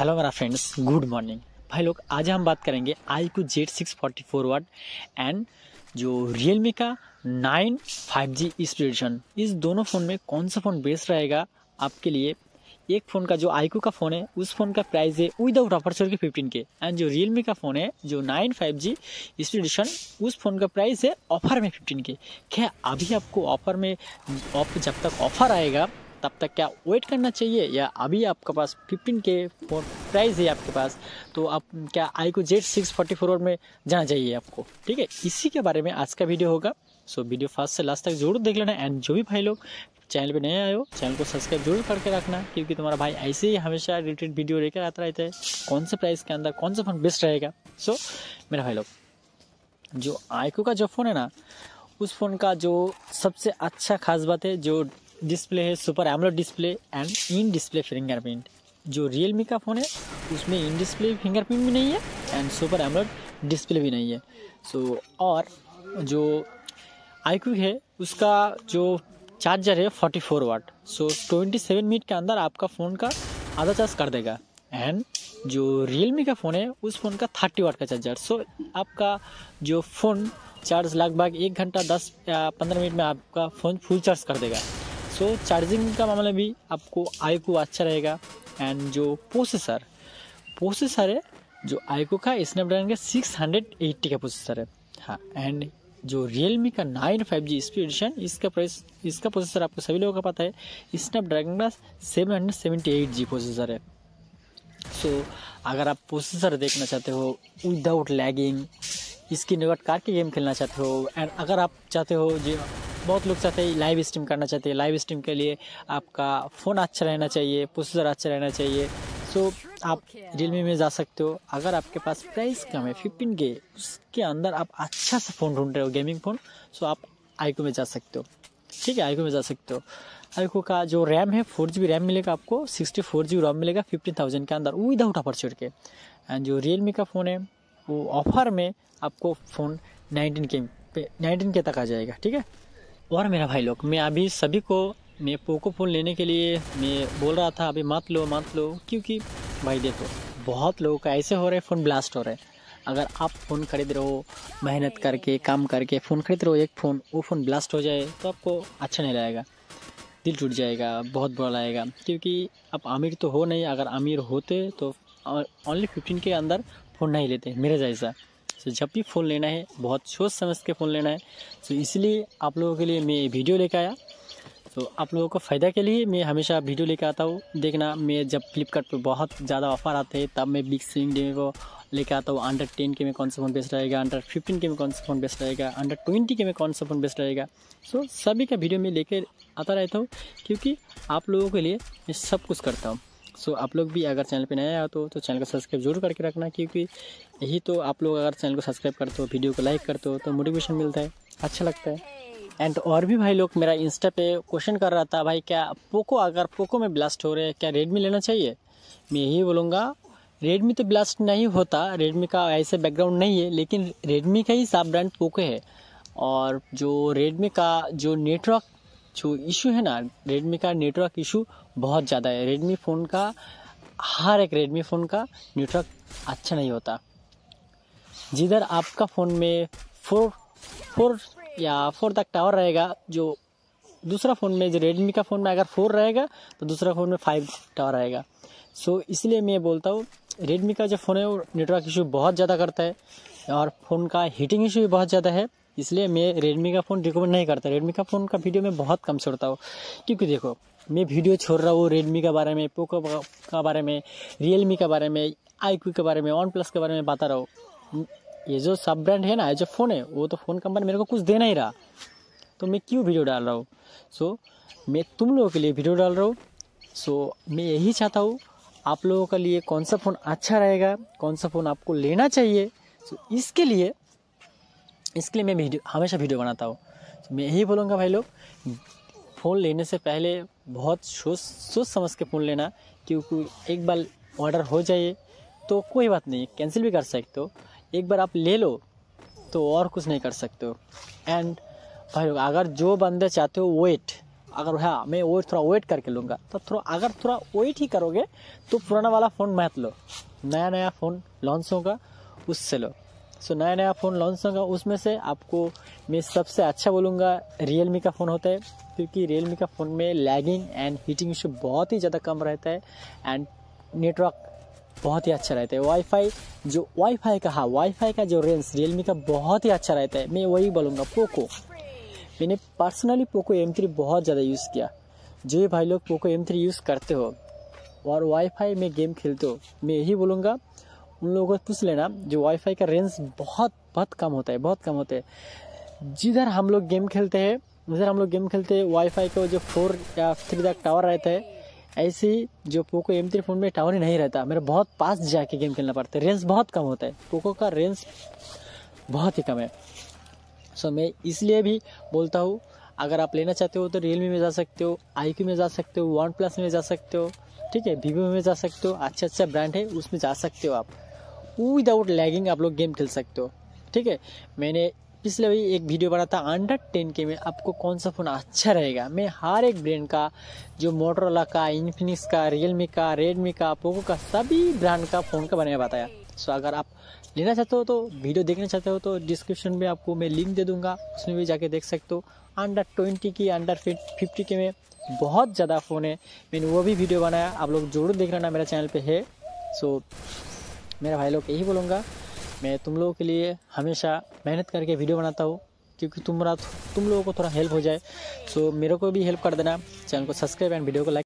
Hello मेरा friends, good morning भाई लोग। आज हम बात करेंगे iQOO Z644 वाट एंड जो Realme का 9 5G स्पीड एडिशन। इस दोनों फ़ोन में कौन सा फ़ोन बेस्ट रहेगा आपके लिए। एक फ़ोन का जो iQOO का फ़ोन है उस फ़ोन का प्राइस है विदाउट ऑफर छोड़ के 15K एंड जो Realme का फ़ोन है जो 9 5G स्पीड एडिशन उस फ़ोन का प्राइस है ऑफर में 15K। क्या अभी आपको ऑफर में जब तक ऑफर आएगा तब तक क्या वेट करना चाहिए या अभी आपके पास 15K प्राइस है आपके पास तो आप क्या iQOO Z644 में जाना चाहिए आपको। ठीक है, इसी के बारे में आज का वीडियो होगा। सो वीडियो फर्स्ट से लास्ट तक जरूर देख लेना एंड जो भी भाई लोग चैनल पे नए आए हो चैनल को सब्सक्राइब जरूर करके रखना, क्योंकि तुम्हारा भाई ऐसे ही हमेशा रिलेटेड वीडियो लेकर आता रहता है कौन से प्राइस के अंदर कौन सा फ़ोन बेस्ट रहेगा। सो मेरा भाई लोग, जो iQOO का जो फ़ोन है ना उस फ़ोन का जो सबसे अच्छा खास बात है जो डिस्प्ले है super AMOLED display and in display fingerprint. जो Realme का फ़ोन है उसमें इन डिस्प्ले फिंगरप्रिंट भी नहीं है एंड सुपर एमोलेड डिस्प्ले भी नहीं है। सो और जो iQOO है उसका जो चार्जर है 44 वाट। सो 27 मिनट के अंदर आपका फ़ोन का आधा चार्ज कर देगा एंड जो Realme का फ़ोन है उस फ़ोन का 30 वाट का चार्जर। सो आपका जो फ़ोन चार्ज लगभग 1 घंटा 10 या 15 मिनट में आपका फ़ोन फुल चार्ज कर देगा। सो चार्जिंग का मामला भी आपको iQOO अच्छा रहेगा एंड जो प्रोसेसर है जो iQOO का स्नैपड्रैगन का 680 का प्रोसेसर है। हाँ, एंड जो Realme का 9 5G स्पीड एडिशन इसका प्रोसेसर आपको सभी लोगों का पता है स्नैपड्रैगन का 778G प्रोसेसर है। सो अगर आप प्रोसेसर देखना चाहते हो विदाउट लैगिंग इसकी निकट कार के गेम खेलना चाहते हो एंड अगर आप चाहते हो जो बहुत लोग चाहते हैं लाइव स्ट्रीम करना चाहते हैं, लाइव स्ट्रीम के लिए आपका फ़ोन अच्छा रहना चाहिए, प्रोसेसर अच्छा रहना चाहिए। सो आप Realme में जा सकते हो। अगर आपके पास प्राइस कम है 15K उसके अंदर आप अच्छा सा फ़ोन ढूंढ रहे हो गेमिंग फ़ोन, सो आप iQOO में जा सकते हो। ठीक है, iQOO में जा सकते हो। iQOO का जो रैम है 4GB रैम मिलेगा आपको, 64GB रोम मिलेगा 15,000 के अंदर विदाउट ऑफर छोड़ के। एंड जो Realme का फ़ोन है वो ऑफर में आपको फ़ोन 19K तक आ जाएगा। ठीक है, और मेरा भाई लोग मैं अभी सभी को मैं पोको फ़ोन लेने के लिए मैं बोल रहा था अभी मत लो क्योंकि भाई देखो बहुत लोगों का ऐसे हो रहे फ़ोन ब्लास्ट हो रहे हैं। अगर आप फ़ोन खरीद रहे हो मेहनत करके काम करके फ़ोन खरीद रहे हो एक फ़ोन वो फ़ोन ब्लास्ट हो जाए तो आपको अच्छा नहीं लगेगा, दिल टूट जाएगा, बहुत बुरा लगेगा। क्योंकि आप अमीर तो हो नहीं, अगर अमीर होते तो ओनली 15 के अंदर फ़ोन नहीं लेते मेरे जैसा। तो जब भी फ़ोन लेना है बहुत सोच समझ के फ़ोन लेना है। तो इसलिए आप लोगों के लिए मैं वीडियो लेकर आया। तो आप लोगों को फ़ायदा के लिए मैं हमेशा वीडियो लेकर आता हूँ। देखना मैं जब फ्लिपकार्ट पे बहुत ज़्यादा ऑफर आते हैं तब मैं बिग सेलिंग डे को लेकर आता हूँ। अंडर 10K में कौन सा फ़ोन बेस्ट रहेगा, अंडर 15K में कौन सा फ़ोन बेस्ट रहेगा, अंडर 20K में कौन सा फ़ोन बेस्ट रहेगा। सो सभी का वीडियो मैं लेकर आता रहता हूँ क्योंकि आप लोगों के लिए मैं सब कुछ करता हूँ। सो आप लोग भी अगर चैनल पे नए आए तो चैनल को सब्सक्राइब जरूर करके रखना, क्योंकि यही तो आप लोग अगर चैनल को सब्सक्राइब करते हो वीडियो को लाइक करते हो तो मोटिवेशन मिलता है, अच्छा लगता है। एंड और भी भाई लोग मेरा इंस्टा पे क्वेश्चन कर रहा था भाई क्या अगर पोको में ब्लास्ट हो रहे हैं क्या रेडमी लेना चाहिए। मैं यही बोलूँगा रेडमी तो ब्लास्ट नहीं होता, रेडमी का ऐसे बैकग्राउंड नहीं है, लेकिन रेडमी का ही सब ब्रांड पोको है। और जो रेडमी का जो नेटवर्क जो इशू है ना, रेडमी का नेटवर्क इशू बहुत ज़्यादा है। रेडमी फ़ोन का हर एक रेडमी फ़ोन का नेटवर्क अच्छा नहीं होता। जिधर आपका फ़ोन में 4 तक टावर रहेगा, जो दूसरा फ़ोन में जो रेडमी का फ़ोन में अगर 4 रहेगा तो दूसरा फ़ोन में 5 टावर रहेगा। सो इसलिए मैं बोलता हूँ रेडमी का जो फ़ोन है वो नेटवर्क इशू बहुत ज़्यादा करता है और फ़ोन का हीटिंग इशू भी बहुत ज़्यादा है। इसलिए मैं रेडमी का फ़ोन रिकमेंड नहीं करता। रेडमी का फ़ोन का वीडियो मैं बहुत कम छोड़ता हूँ, क्योंकि देखो मैं वीडियो छोड़ रहा हूँ रेडमी के बारे में, पोको का बारे में, Realme के बारे में, iQOO के बारे में, वन प्लस के बारे में बता रहा हूँ। ये जो सब ब्रांड है ना, ये जो फ़ोन है वो तो फ़ोन कंपनी मेरे को कुछ दे नहीं रहा, तो मैं क्यों वीडियो डाल रहा हूँ। सो मैं तुम लोगों के लिए वीडियो डाल रहा हूँ। सो मैं यही चाहता हूँ आप लोगों के लिए कौन सा फ़ोन अच्छा रहेगा, कौन सा फ़ोन आपको लेना चाहिए। सो इसके लिए मैं हमेशा वीडियो बनाता हूँ। तो मैं यही बोलूँगा भाई लोग फ़ोन लेने से पहले बहुत सोच समझ के फ़ोन लेना, क्योंकि एक बार ऑर्डर हो जाए तो कोई बात नहीं, कैंसिल भी कर सकते हो। एक बार आप ले लो तो और कुछ नहीं कर सकते हो। एंड भाई लोग अगर जो बंदे चाहते हो अगर हाँ मैं वो थोड़ा वेट करके लूँगा, तो अगर थोड़ा वेट ही करोगे तो पुराना वाला फ़ोन मत लो, नया फ़ोन लॉन्च होगा उससे लो। सो नया फ़ोन लॉन्च होगा उसमें से आपको मैं सबसे अच्छा बोलूँगा रियलमी का फ़ोन होता है, क्योंकि रियलमी का फ़ोन में लैगिंग एंड हीटिंग इशू बहुत ही ज़्यादा कम रहता है एंड नेटवर्क बहुत ही अच्छा रहता है। वाईफाई का जो रेंज रियलमी का बहुत ही अच्छा रहता है। मैं वही बोलूँगा पोको, मैंने पर्सनली पोको M3 बहुत ज़्यादा यूज़ किया। जो ये भाई लोग पोको M3 यूज़ करते हो और वाईफाई में गेम खेलते हो, मैं यही बोलूँगा उन लोगों को पूछ लेना जो वाईफाई का रेंज बहुत कम होता है। जिधर हम लोग गेम खेलते हैं वाईफाई का जो 4 या 3 तक टावर रहता है, ऐसे ही जो पोको M3 फ़ोन में टावर ही नहीं रहता, मेरा बहुत पास जाके गेम खेलना पड़ता है, रेंज बहुत कम होता है, पोको का रेंज बहुत ही कम है। सो मैं इसलिए भी बोलता हूँ अगर आप लेना चाहते हो तो रियलमी में जा सकते हो, iQOO में जा सकते हो, वन प्लस में जा सकते हो, ठीक है, वीवो में जा सकते हो, अच्छा ब्रांड है उसमें जा सकते हो। आप विदाउट लैगिंग आप लोग गेम खेल सकते हो, ठीक है। मैंने पिछले भी एक वीडियो बना था अंडर 10K में आपको कौन सा फ़ोन अच्छा रहेगा, मैं हर एक ब्रांड का, जो मोटरोला का, इन्फिनिक्स का, रियलमी का, रेडमी का, पोको का, सभी ब्रांड का फ़ोन का बनाया बताया। सो अगर आप लेना चाहते हो तो वीडियो देखना चाहते हो तो डिस्क्रिप्शन में आपको मैं लिंक दे दूंगा, उसमें भी जाके देख सकते हो। अंडर 20 की, अंडर 50K में बहुत ज़्यादा फ़ोन है, मैंने वो भी वीडियो बनाया, आप लोग जरूर देख लेना, मेरा चैनल पे है। सो मेरा भाई लोग यही बोलूँगा, मैं तुम लोगों के लिए हमेशा मेहनत करके वीडियो बनाता हूँ, क्योंकि तुम लोगों को थोड़ा हेल्प हो जाए। सो मेरे को भी हेल्प कर देना, चैनल को सब्सक्राइब एंड वीडियो को लाइक